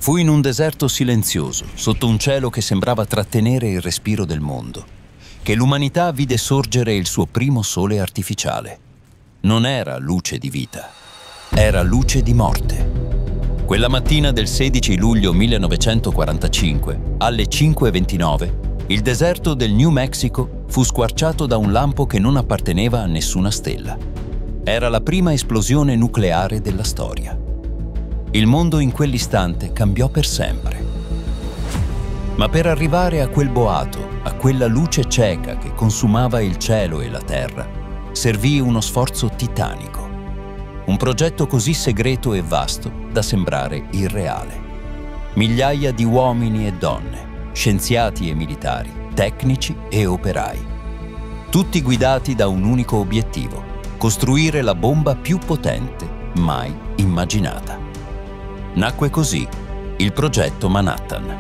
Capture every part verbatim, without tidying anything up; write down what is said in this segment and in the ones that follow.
Fu in un deserto silenzioso, sotto un cielo che sembrava trattenere il respiro del mondo, che l'umanità vide sorgere il suo primo sole artificiale. Non era luce di vita, era luce di morte. Quella mattina del sedici luglio millenovecentoquarantacinque, alle cinque e ventinove, il deserto del New Mexico fu squarciato da un lampo che non apparteneva a nessuna stella. Era la prima esplosione nucleare della storia. Il mondo in quell'istante cambiò per sempre. Ma per arrivare a quel boato, a quella luce cieca che consumava il cielo e la terra, servì uno sforzo titanico. Un progetto così segreto e vasto da sembrare irreale. Migliaia di uomini e donne, scienziati e militari, tecnici e operai. Tutti guidati da un unico obiettivo: costruire la bomba più potente mai immaginata. Nacque così il progetto Manhattan.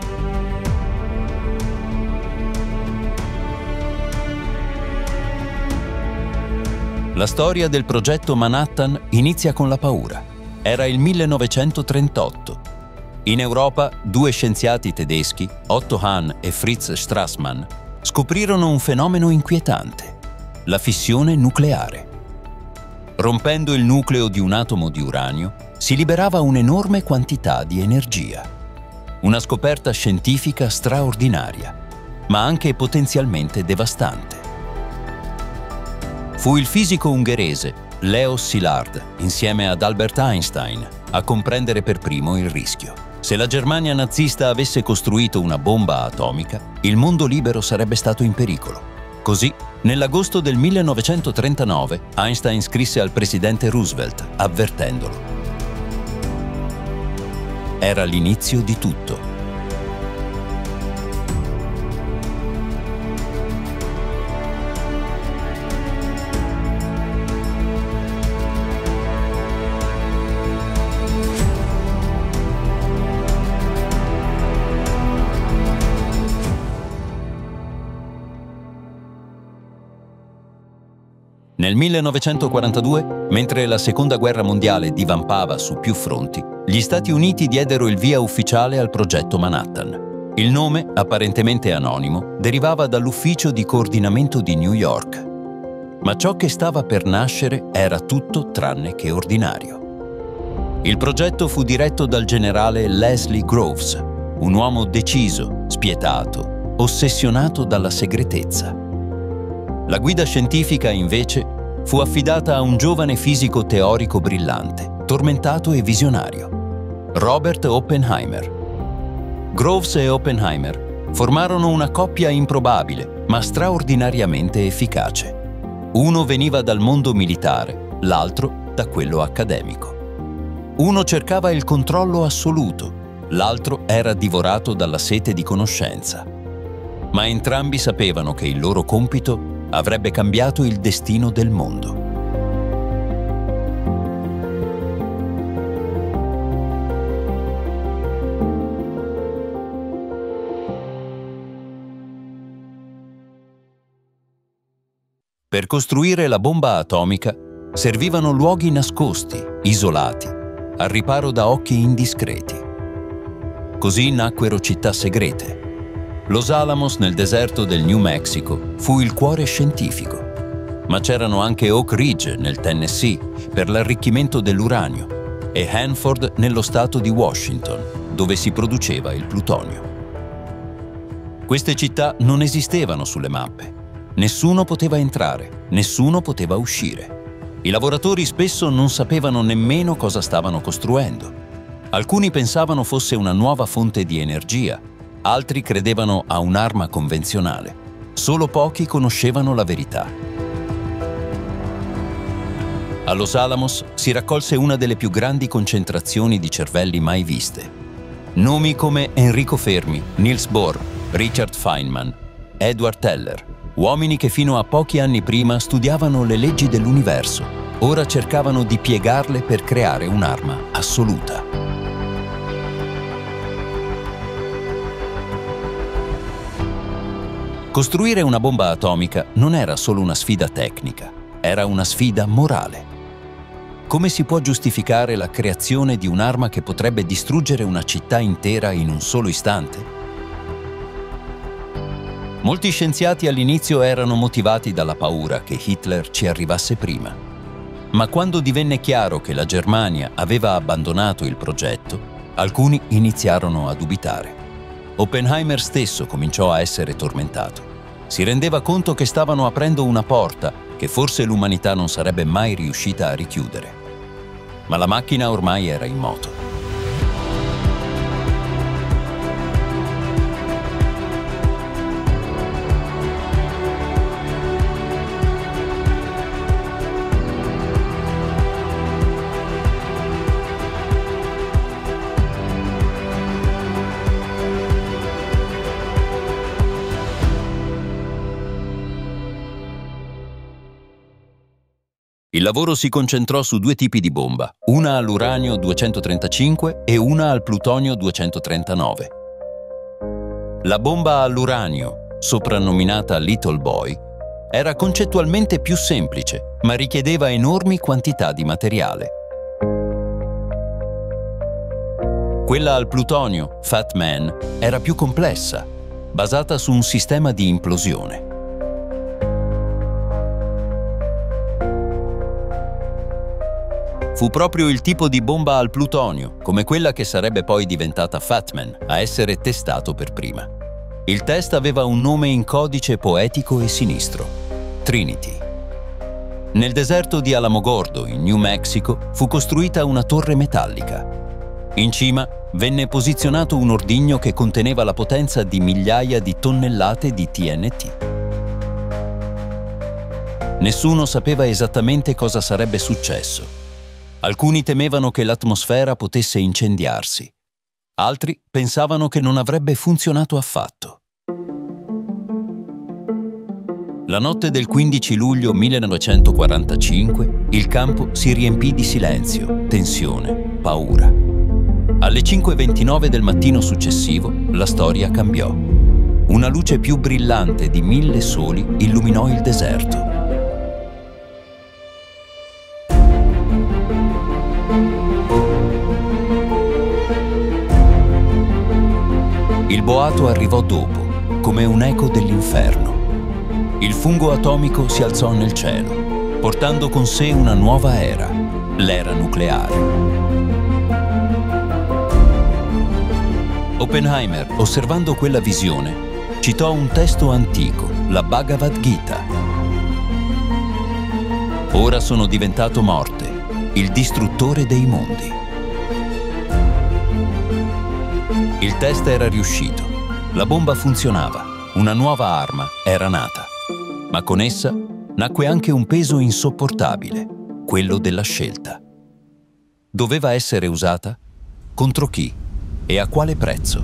La storia del progetto Manhattan inizia con la paura. Era il millenovecentotrentotto. In Europa, due scienziati tedeschi, Otto Hahn e Fritz Strassmann, scoprirono un fenomeno inquietante: la fissione nucleare. Rompendo il nucleo di un atomo di uranio, si liberava un'enorme quantità di energia. Una scoperta scientifica straordinaria, ma anche potenzialmente devastante. Fu il fisico ungherese Leo Szilard, insieme ad Albert Einstein, a comprendere per primo il rischio. Se la Germania nazista avesse costruito una bomba atomica, il mondo libero sarebbe stato in pericolo. Così, nell'agosto del millenovecentotrentanove, Einstein scrisse al presidente Roosevelt, avvertendolo. Era l'inizio di tutto. Nel millenovecentoquarantadue, mentre la Seconda Guerra Mondiale divampava su più fronti, gli Stati Uniti diedero il via ufficiale al progetto Manhattan. Il nome, apparentemente anonimo, derivava dall'Ufficio di Coordinamento di New York. Ma ciò che stava per nascere era tutto tranne che ordinario. Il progetto fu diretto dal generale Leslie Groves, un uomo deciso, spietato, ossessionato dalla segretezza. La guida scientifica, invece, fu affidata a un giovane fisico teorico brillante, tormentato e visionario, Robert Oppenheimer. Groves e Oppenheimer formarono una coppia improbabile, ma straordinariamente efficace. Uno veniva dal mondo militare, l'altro da quello accademico. Uno cercava il controllo assoluto, l'altro era divorato dalla sete di conoscenza. Ma entrambi sapevano che il loro compito avrebbe cambiato il destino del mondo. Per costruire la bomba atomica servivano luoghi nascosti, isolati, al riparo da occhi indiscreti. Così nacquero città segrete. Los Alamos nel deserto del New Mexico fu il cuore scientifico, ma c'erano anche Oak Ridge nel Tennessee per l'arricchimento dell'uranio e Hanford nello stato di Washington, dove si produceva il plutonio. Queste città non esistevano sulle mappe. Nessuno poteva entrare, nessuno poteva uscire. I lavoratori spesso non sapevano nemmeno cosa stavano costruendo. Alcuni pensavano fosse una nuova fonte di energia, altri credevano a un'arma convenzionale. Solo pochi conoscevano la verità. A Los Alamos si raccolse una delle più grandi concentrazioni di cervelli mai viste. Nomi come Enrico Fermi, Niels Bohr, Richard Feynman, Edward Teller, uomini che fino a pochi anni prima studiavano le leggi dell'universo, ora cercavano di piegarle per creare un'arma assoluta. Costruire una bomba atomica non era solo una sfida tecnica, era una sfida morale. come si può giustificare la creazione di un'arma che potrebbe distruggere una città intera in un solo istante? Molti scienziati all'inizio erano motivati dalla paura che Hitler ci arrivasse prima. Ma quando divenne chiaro che la Germania aveva abbandonato il progetto, alcuni iniziarono a dubitare. Oppenheimer stesso cominciò a essere tormentato. Si rendeva conto che stavano aprendo una porta che forse l'umanità non sarebbe mai riuscita a richiudere. Ma la macchina ormai era in moto. Il lavoro si concentrò su due tipi di bomba, una all'uranio duecentotrentacinque e una al plutonio duecentotrentanove. La bomba all'uranio, soprannominata Little Boy, era concettualmente più semplice, ma richiedeva enormi quantità di materiale. Quella al plutonio, Fat Man, era più complessa, basata su un sistema di implosione. Fu proprio il tipo di bomba al plutonio, come quella che sarebbe poi diventata Fat Man, a essere testato per prima. Il test aveva un nome in codice poetico e sinistro: Trinity. Nel deserto di Alamogordo, in New Mexico, fu costruita una torre metallica. In cima venne posizionato un ordigno che conteneva la potenza di migliaia di tonnellate di T N T. Nessuno sapeva esattamente cosa sarebbe successo. Alcuni temevano che l'atmosfera potesse incendiarsi. Altri pensavano che non avrebbe funzionato affatto. La notte del quindici luglio millenovecentoquarantacinque il campo si riempì di silenzio, tensione, paura. Alle cinque e ventinove del mattino successivo la storia cambiò. Una luce più brillante di mille soli illuminò il deserto. Il boato arrivò dopo, come un eco dell'inferno. Il fungo atomico si alzò nel cielo, portando con sé una nuova era, l'era nucleare. Oppenheimer, osservando quella visione, citò un testo antico, la Bhagavad Gita. Ora sono diventato morte, il distruttore dei mondi. Il test era riuscito, la bomba funzionava, una nuova arma era nata. Ma con essa nacque anche un peso insopportabile, quello della scelta. Doveva essere usata? Contro chi? E a quale prezzo?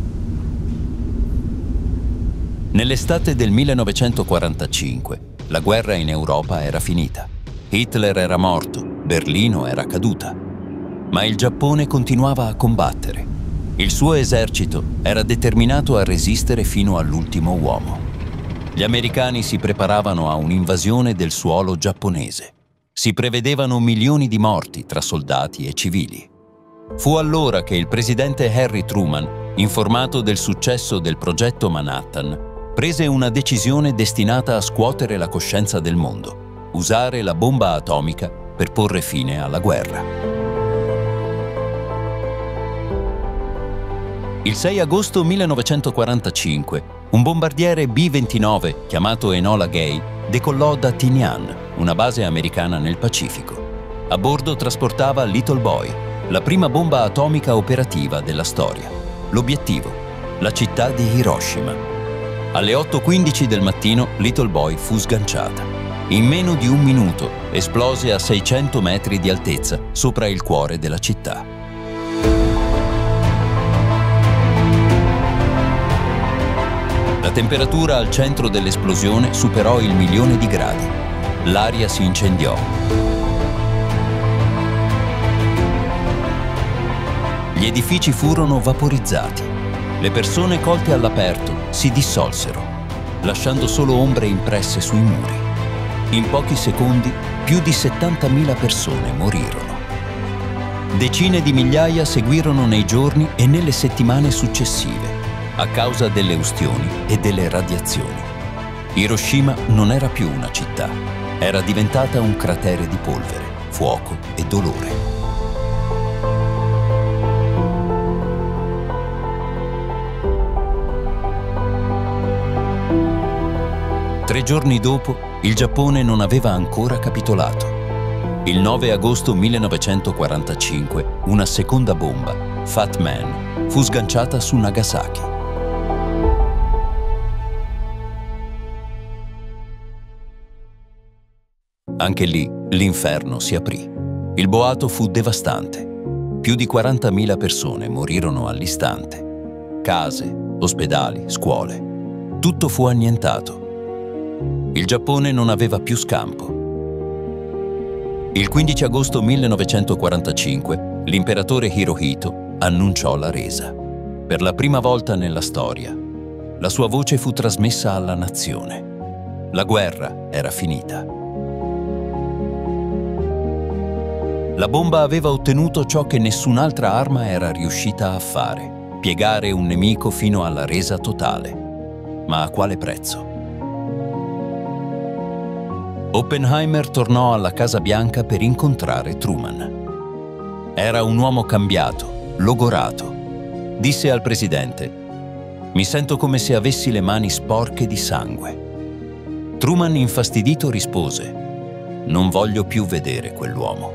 Nell'estate del millenovecentoquarantacinque, la guerra in Europa era finita. Hitler era morto, Berlino era caduta. Ma il Giappone continuava a combattere. Il suo esercito era determinato a resistere fino all'ultimo uomo. Gli americani si preparavano a un'invasione del suolo giapponese. Si prevedevano milioni di morti tra soldati e civili. Fu allora che il presidente Harry Truman, informato del successo del progetto Manhattan, prese una decisione destinata a scuotere la coscienza del mondo: usare la bomba atomica per porre fine alla guerra. Il sei agosto millenovecentoquarantacinque, un bombardiere B ventinove chiamato Enola Gay decollò da Tinian, una base americana nel Pacifico. A bordo trasportava Little Boy, la prima bomba atomica operativa della storia. L'obiettivo: la città di Hiroshima. Alle otto e quindici del mattino Little Boy fu sganciata. In meno di un minuto esplose a seicento metri di altezza sopra il cuore della città. La temperatura al centro dell'esplosione superò il milione di gradi. L'aria si incendiò. Gli edifici furono vaporizzati. Le persone colte all'aperto si dissolsero, lasciando solo ombre impresse sui muri. In pochi secondi più di settantamila persone morirono. Decine di migliaia seguirono nei giorni e nelle settimane successive, a causa delle ustioni e delle radiazioni. Hiroshima non era più una città, era diventata un cratere di polvere, fuoco e dolore. Tre giorni dopo, il Giappone non aveva ancora capitolato. Il nove agosto millenovecentoquarantacinque, una seconda bomba, Fat Man, fu sganciata su Nagasaki. Anche lì, l'inferno si aprì. Il boato fu devastante. Più di quarantamila persone morirono all'istante. Case, ospedali, scuole. Tutto fu annientato. Il Giappone non aveva più scampo. Il quindici agosto millenovecentoquarantacinque, l'imperatore Hirohito annunciò la resa. Per la prima volta nella storia, la sua voce fu trasmessa alla nazione. La guerra era finita. La bomba aveva ottenuto ciò che nessun'altra arma era riuscita a fare: piegare un nemico fino alla resa totale. Ma a quale prezzo? Oppenheimer tornò alla Casa Bianca per incontrare Truman. Era un uomo cambiato, logorato. Disse al presidente: «Mi sento come se avessi le mani sporche di sangue». Truman, infastidito, rispose: «Non voglio più vedere quell'uomo».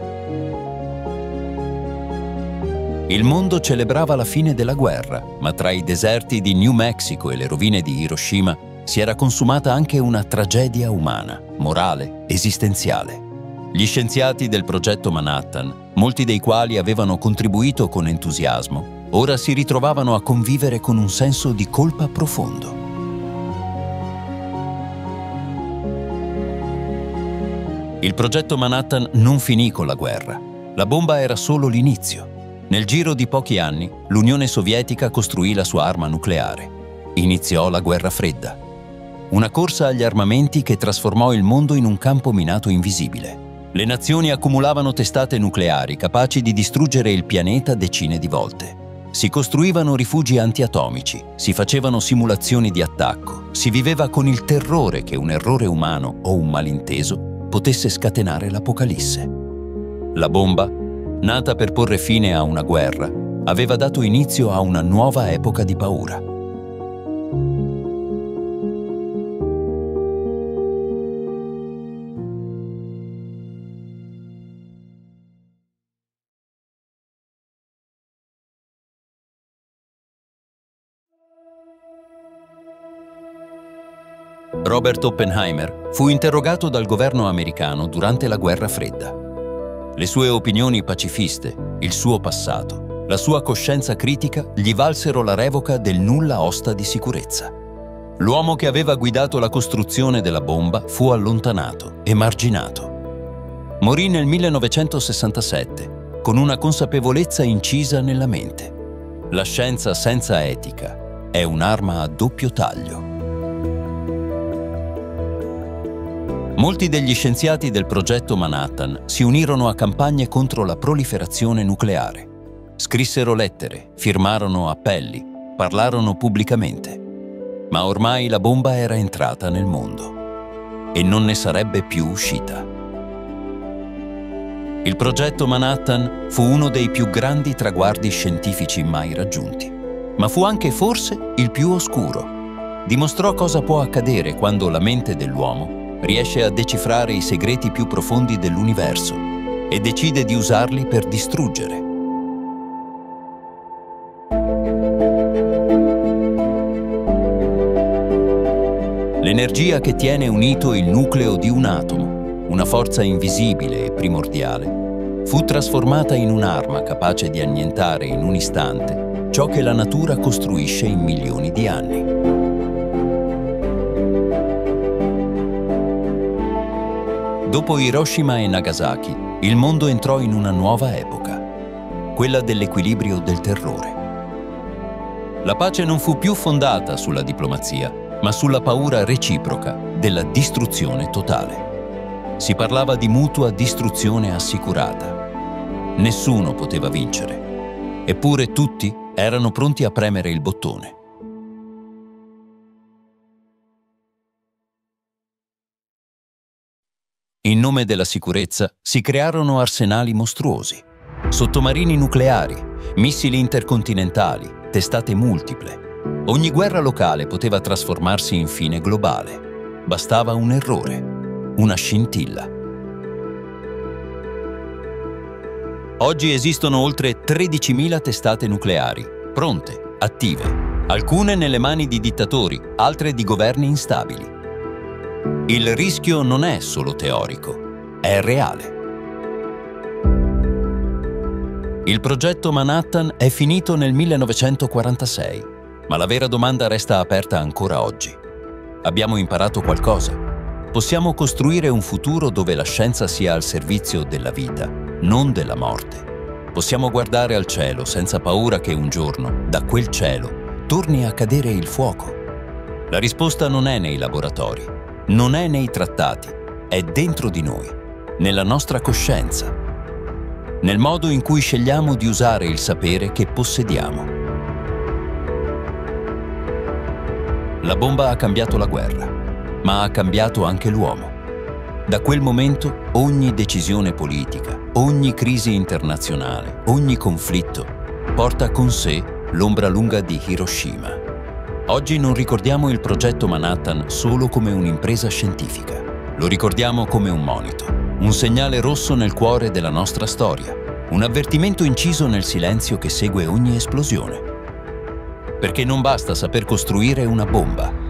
Il mondo celebrava la fine della guerra, ma tra i deserti di New Mexico e le rovine di Hiroshima si era consumata anche una tragedia umana, morale, esistenziale. Gli scienziati del progetto Manhattan, molti dei quali avevano contribuito con entusiasmo, ora si ritrovavano a convivere con un senso di colpa profondo. Il progetto Manhattan non finì con la guerra. La bomba era solo l'inizio. Nel giro di pochi anni, l'Unione Sovietica costruì la sua arma nucleare. Iniziò la Guerra Fredda. Una corsa agli armamenti che trasformò il mondo in un campo minato invisibile. Le nazioni accumulavano testate nucleari capaci di distruggere il pianeta decine di volte. Si costruivano rifugi antiatomici, si facevano simulazioni di attacco, si viveva con il terrore che un errore umano o un malinteso potesse scatenare l'apocalisse. La bomba, nata per porre fine a una guerra, aveva dato inizio a una nuova epoca di paura. Robert Oppenheimer fu interrogato dal governo americano durante la Guerra Fredda. Le sue opinioni pacifiste, il suo passato, la sua coscienza critica gli valsero la revoca del nulla osta di sicurezza. L'uomo che aveva guidato la costruzione della bomba fu allontanato, emarginato. Morì nel millenovecentosessantasette con una consapevolezza incisa nella mente. La scienza senza etica è un'arma a doppio taglio. Molti degli scienziati del progetto Manhattan si unirono a campagne contro la proliferazione nucleare. Scrissero lettere, firmarono appelli, parlarono pubblicamente. Ma ormai la bomba era entrata nel mondo e non ne sarebbe più uscita. Il progetto Manhattan fu uno dei più grandi traguardi scientifici mai raggiunti, ma fu anche forse il più oscuro. Dimostrò cosa può accadere quando la mente dell'uomo riesce a decifrare i segreti più profondi dell'universo e decide di usarli per distruggere. L'energia che tiene unito il nucleo di un atomo, una forza invisibile e primordiale, fu trasformata in un'arma capace di annientare in un istante ciò che la natura costruisce in milioni di anni. Dopo Hiroshima e Nagasaki, il mondo entrò in una nuova epoca, quella dell'equilibrio del terrore. La pace non fu più fondata sulla diplomazia, ma sulla paura reciproca della distruzione totale. Si parlava di mutua distruzione assicurata. Nessuno poteva vincere, eppure tutti erano pronti a premere il bottone. In nome della sicurezza si crearono arsenali mostruosi, sottomarini nucleari, missili intercontinentali, testate multiple. Ogni guerra locale poteva trasformarsi in fine globale. Bastava un errore, una scintilla. Oggi esistono oltre tredicimila testate nucleari, pronte, attive, alcune nelle mani di dittatori, altre di governi instabili. Il rischio non è solo teorico, è reale. Il progetto Manhattan è finito nel millenovecentoquarantasei, ma la vera domanda resta aperta ancora oggi. Abbiamo imparato qualcosa? Possiamo costruire un futuro dove la scienza sia al servizio della vita, non della morte. Possiamo guardare al cielo senza paura che un giorno, da quel cielo, torni a cadere il fuoco. La risposta non è nei laboratori, non è nei trattati, è dentro di noi, nella nostra coscienza, nel modo in cui scegliamo di usare il sapere che possediamo. La bomba ha cambiato la guerra, ma ha cambiato anche l'uomo. Da quel momento ogni decisione politica, ogni crisi internazionale, ogni conflitto porta con sé l'ombra lunga di Hiroshima. Oggi non ricordiamo il progetto Manhattan solo come un'impresa scientifica. Lo ricordiamo come un monito, un segnale rosso nel cuore della nostra storia, un avvertimento inciso nel silenzio che segue ogni esplosione. Perché non basta saper costruire una bomba,